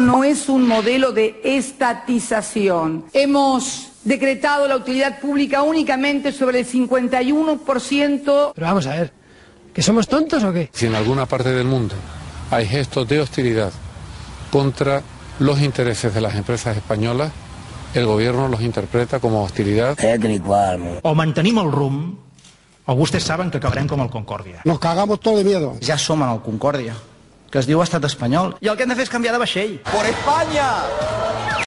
No es un modelo de estatización. Hemos decretado la utilidad pública únicamente sobre el 51%. Pero vamos a ver, ¿que somos tontos o qué? Si en alguna parte del mundo hay gestos de hostilidad contra los intereses de las empresas españolas, el gobierno los interpreta como hostilidad. O mantenim el rumb, o vostès saben que acabarem com el Concòrdia. Nos cagamos todo de miedo. Ja som en el Concòrdia, que es diu Estat espanyol, i el que hem de fer és canviar de vaixell. ¡Por España!